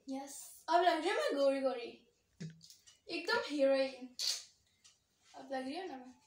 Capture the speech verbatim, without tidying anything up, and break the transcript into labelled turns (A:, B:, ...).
A: Yes अब लग रही है मैं गोरी गोरी एकदम हीरोइन। अब लग रही है ना मैं।